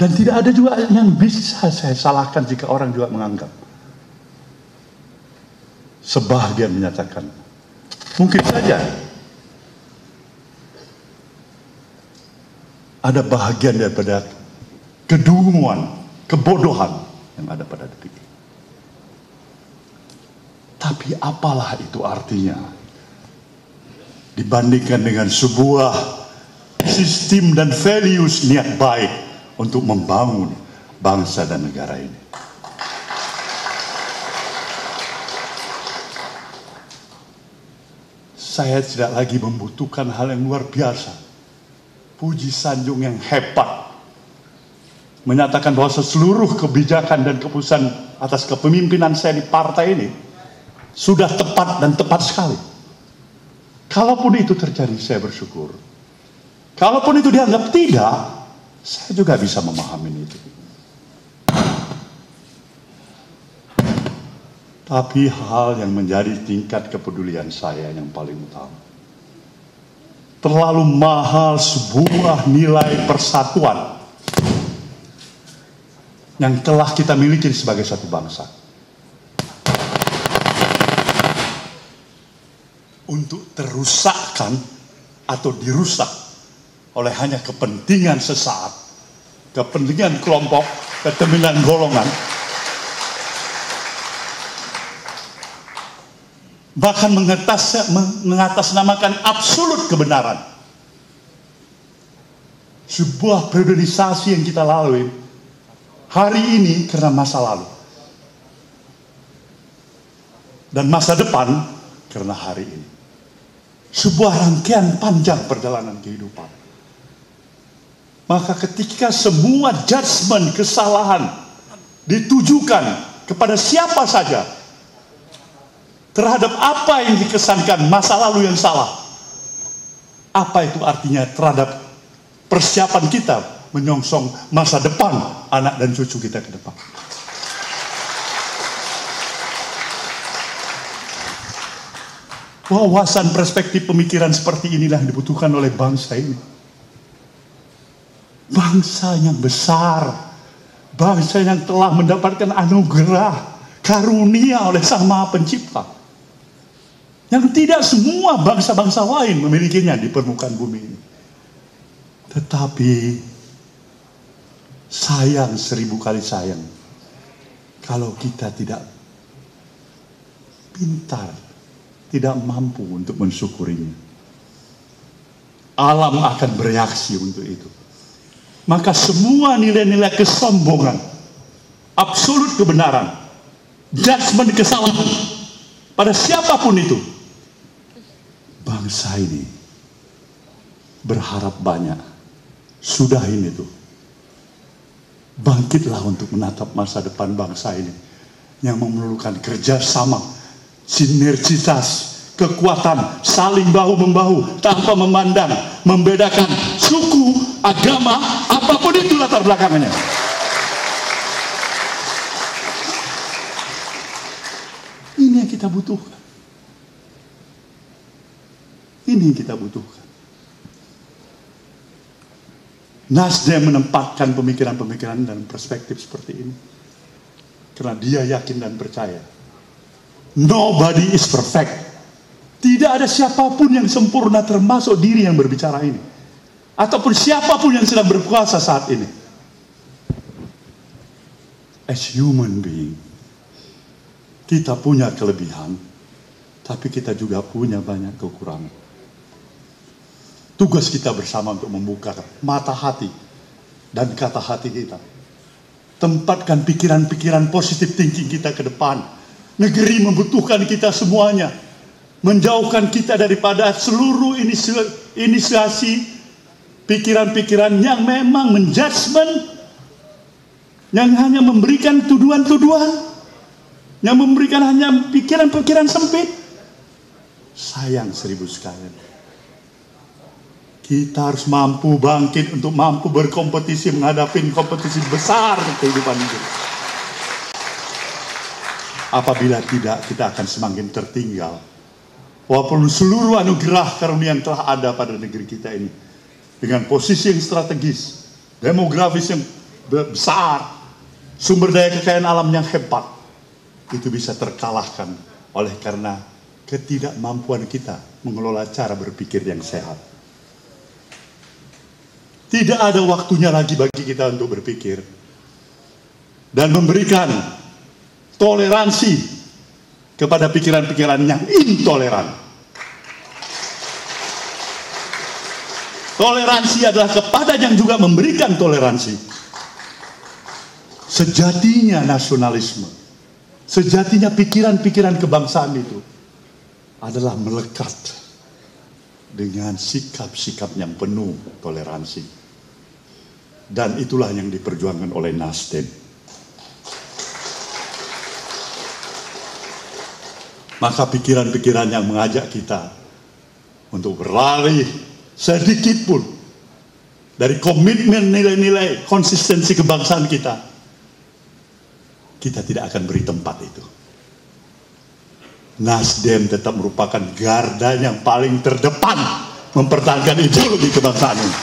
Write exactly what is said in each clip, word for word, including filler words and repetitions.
Dan tidak ada juga yang bisa saya salahkan jika orang juga menganggap. Sebagian menyatakan, mungkin saja ada bahagian daripada kedunguan, kebodohan yang ada pada detik ini. Tapi apalah itu artinya dibandingkan dengan sebuah sistem dan values niat baik untuk membangun bangsa dan negara ini. Saya tidak lagi membutuhkan hal yang luar biasa, puji sanjung yang hebat, menyatakan bahwa seluruh kebijakan dan keputusan atas kepemimpinan saya di partai ini sudah tepat dan tepat sekali. Kalaupun itu terjadi, saya bersyukur. Kalaupun itu dianggap tidak, saya juga bisa memahami itu. Tapi hal yang menjadi tingkat kepedulian saya yang paling utama, terlalu mahal sebuah nilai persatuan yang telah kita miliki sebagai satu bangsa untuk terusakkan atau dirusak oleh hanya kepentingan sesaat, kepentingan kelompok, kepentingan golongan, bahkan mengatas, mengatasnamakan absolut kebenaran. Sebuah priorisasi yang kita lalui hari ini karena masa lalu, dan masa depan karena hari ini. Sebuah rangkaian panjang perjalanan kehidupan. Maka ketika semua judgement kesalahan ditujukan kepada siapa saja terhadap apa yang dikesankan masa lalu yang salah, apa itu artinya terhadap persiapan kita menyongsong masa depan anak dan cucu kita ke depan? Wawasan perspektif pemikiran seperti inilah yang dibutuhkan oleh bangsa ini. Bangsa yang besar, bangsa yang telah mendapatkan anugerah karunia oleh Sang Maha Pencipta, yang tidak semua bangsa-bangsa lain memilikinya di permukaan bumi ini. Tetapi sayang, seribu kali sayang, kalau kita tidak pintar, tidak mampu untuk mensyukurinya. Alam akan bereaksi untuk itu. Maka semua nilai-nilai kesombongan, absolut kebenaran, judgement kesalahan pada siapapun itu, bangsa ini berharap banyak. Sudahin itu. Bangkitlah untuk menatap masa depan bangsa ini yang memerlukan kerjasama, sinergitas, kekuatan, saling bahu-membahu tanpa memandang, membedakan suku, agama, apapun itu latar belakangnya. Ini yang kita butuhkan. Ini yang kita butuhkan. Nasdem menempatkan pemikiran-pemikiran dan perspektif seperti ini karena dia yakin dan percaya nobody is perfect. Tidak ada siapapun yang sempurna, termasuk diri yang berbicara ini, ataupun siapapun yang sedang berkuasa saat ini. As human being, kita punya kelebihan, tapi kita juga punya banyak kekurangan. Tugas kita bersama untuk membuka mata hati dan kata hati kita. Tempatkan pikiran-pikiran positif thinking kita ke depan. Negeri membutuhkan kita semuanya. Menjauhkan kita daripada seluruh inisiasi pikiran-pikiran yang memang menjudgment, yang hanya memberikan tuduhan-tuduhan, yang memberikan hanya pikiran-pikiran sempit. Sayang seribu sekalian, kita harus mampu bangkit untuk mampu berkompetisi menghadapi kompetisi besar kehidupan ini. Apabila tidak, kita akan semakin tertinggal. Walaupun seluruh anugerah karunia yang telah ada pada negeri kita ini, dengan posisi yang strategis, demografis yang besar, sumber daya kekayaan alam yang hebat, itu bisa terkalahkan oleh karena ketidakmampuan kita mengelola cara berpikir yang sehat. Tidak ada waktunya lagi bagi kita untuk berpikir dan memberikan toleransi kepada pikiran-pikiran yang intoleran. Toleransi adalah kepada yang juga memberikan toleransi. Sejatinya nasionalisme, sejatinya pikiran-pikiran kebangsaan itu adalah melekat dengan sikap-sikap yang penuh toleransi. Dan itulah yang diperjuangkan oleh Nasdem. Maka pikiran-pikiran yang mengajak kita untuk berlari sedikit pun dari komitmen nilai-nilai konsistensi kebangsaan kita, kita tidak akan beri tempat itu. Nasdem tetap merupakan garda yang paling terdepan mempertahankan ideologi kebangsaan ini.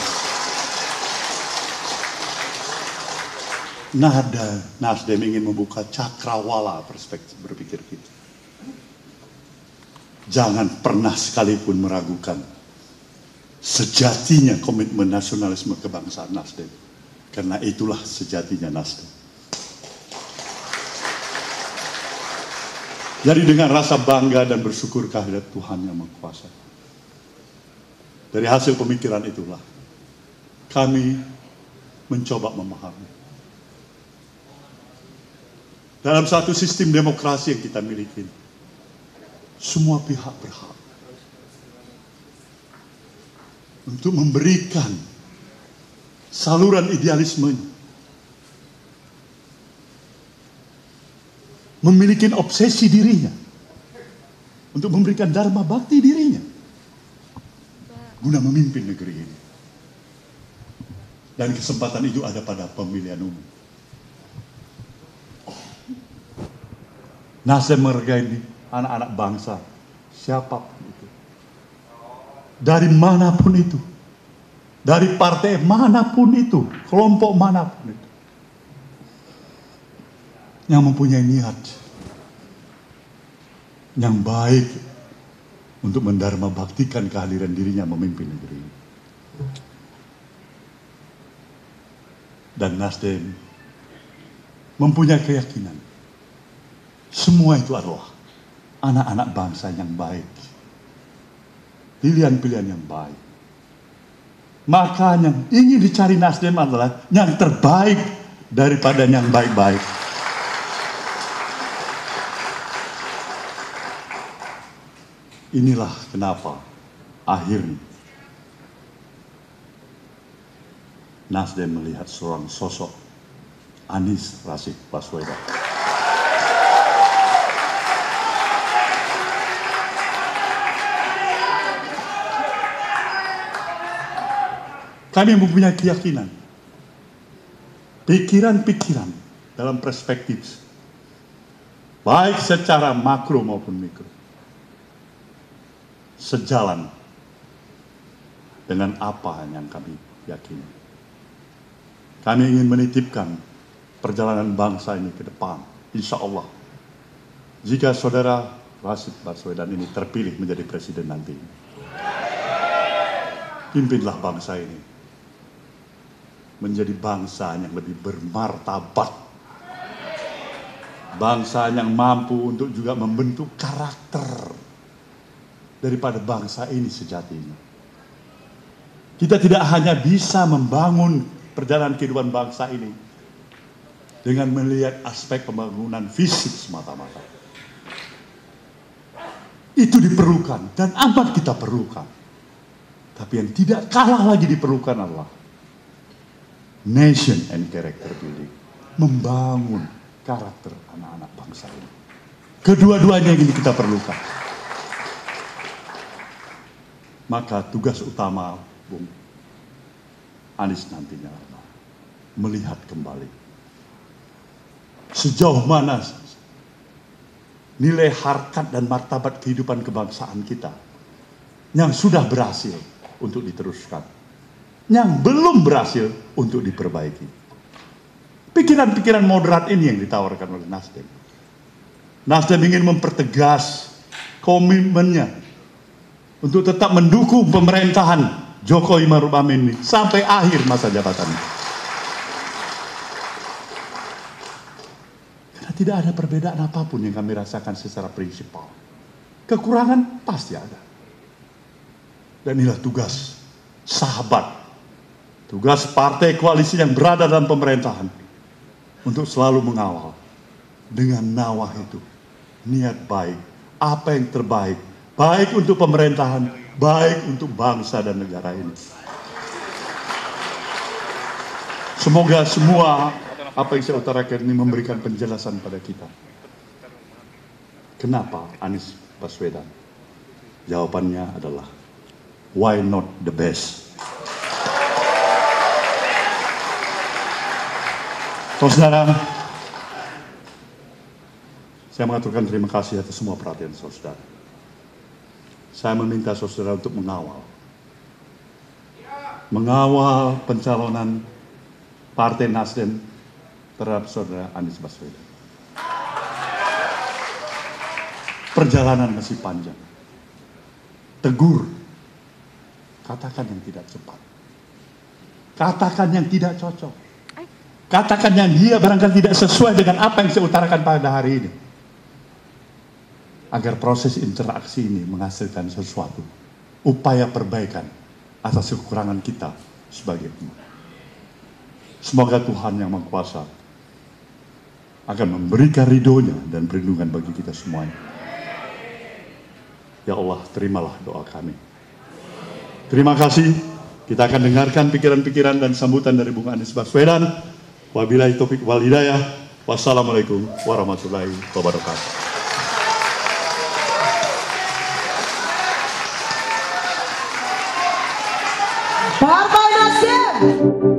Nada Nasdem ingin membuka cakrawala perspektif berpikir kita. Jangan pernah sekalipun meragukan sejatinya komitmen nasionalisme kebangsaan Nasdem. Karena itulah sejatinya Nasdem. Jadi dengan rasa bangga dan bersyukur kehadirat Tuhan yang Maha Kuasa, dari hasil pemikiran itulah kami mencoba memahami. Dalam satu sistem demokrasi yang kita miliki, semua pihak berhak untuk memberikan saluran idealismenya, memiliki obsesi dirinya, untuk memberikan dharma bakti dirinya, guna memimpin negeri ini. Dan kesempatan itu ada pada pemilihan umum. Nasdem menghargai anak-anak bangsa, siapapun itu, dari manapun itu, dari partai manapun itu, kelompok manapun itu, yang mempunyai niat yang baik untuk mendharma baktikan kehadiran dirinya memimpin negeri ini. Dan Nasdem mempunyai keyakinan semua itu adalah anak-anak bangsa yang baik, pilihan-pilihan yang baik. Maka yang ingin dicari Nasdem adalah yang terbaik daripada yang baik-baik. Inilah kenapa akhirnya Nasdem melihat seorang sosok Anies Rashid Baswedan. Kami mempunyai keyakinan, pikiran-pikiran dalam perspektif, baik secara makro maupun mikro, sejalan dengan apa yang kami yakini. Kami ingin menitipkan perjalanan bangsa ini ke depan, insya Allah. Jika saudara Rashid Baswedan ini terpilih menjadi presiden nanti, pimpinlah bangsa ini menjadi bangsa yang lebih bermartabat, bangsa yang mampu untuk juga membentuk karakter daripada bangsa ini sejatinya. Kita tidak hanya bisa membangun perjalanan kehidupan bangsa ini dengan melihat aspek pembangunan fisik semata-mata. Itu diperlukan dan amat kita perlukan. Tapi yang tidak kalah lagi diperlukan adalah nation and character building, membangun karakter anak-anak bangsa ini. Kedua-duanya ini kita perlukan. Maka tugas utama Bung Anies nantinya adalah melihat kembali sejauh mana nilai harkat dan martabat kehidupan kebangsaan kita yang sudah berhasil untuk diteruskan, yang belum berhasil untuk diperbaiki. Pikiran-pikiran moderat ini yang ditawarkan oleh Nasdem. Nasdem ingin mempertegas komitmennya untuk tetap mendukung pemerintahan Jokowi Maruf Amin ini sampai akhir masa jabatannya. Karena tidak ada perbedaan apapun yang kami rasakan secara prinsipal. Kekurangan pasti ada. Dan inilah tugas sahabat, tugas partai koalisi yang berada dalam pemerintahan untuk selalu mengawal dengan nawah itu, niat baik, apa yang terbaik, baik untuk pemerintahan, baik untuk bangsa dan negara ini. Semoga semua apa yang saya utarakan ini memberikan penjelasan pada kita. Kenapa Anies Baswedan? Jawabannya adalah why not the best? Saudara, saya mengaturkan terima kasih atas semua perhatian saudara. Saya meminta saudara untuk mengawal. Mengawal pencalonan Partai Nasdem terhadap saudara Anies Baswedan. Perjalanan masih panjang. Tegur. Katakan yang tidak cepat. Katakan yang tidak cocok. Katakan yang dia barangkali tidak sesuai dengan apa yang saya utarakan pada hari ini. Agar proses interaksi ini menghasilkan sesuatu. Upaya perbaikan atas kekurangan kita sebagai umat. Semoga Tuhan yang Maha Kuasa akan memberikan ridhonya dan perlindungan bagi kita semuanya. Ya Allah, terimalah doa kami. Terima kasih. Kita akan dengarkan pikiran-pikiran dan sambutan dari Bung Anies Baswedan. Wabillahi taufiq wal hidayah. Wassalamualaikum warahmatullahi wabarakatuh. Partai Nasdem.